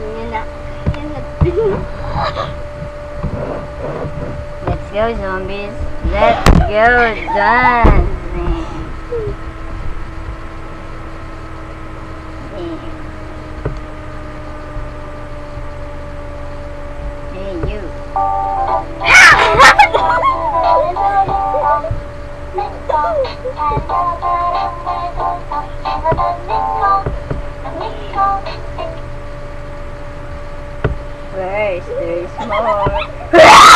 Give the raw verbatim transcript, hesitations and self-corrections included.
Yan na. Yan na. Let's go, zombies. Let's go dancing. Hey, you. Where is there is more?